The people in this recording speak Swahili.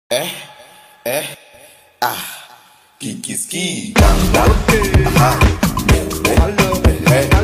Eh, eh, ah, Kiki ski, bang bang, aha, eh, eh, eh,